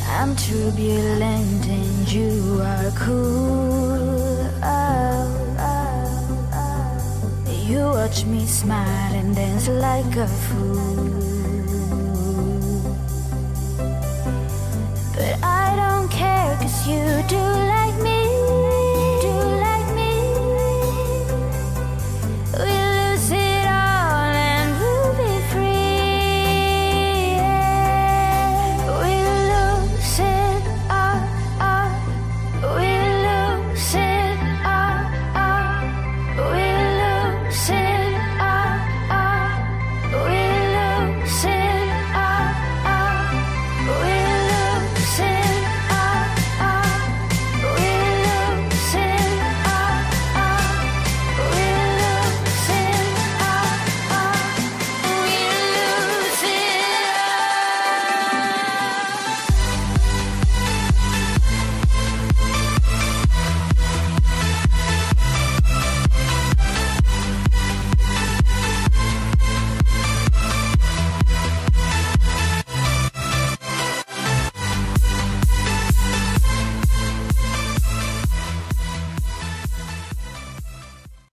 I'm turbulent and you are cool. You watch me smile and dance like a fool. But I don't care 'cause you do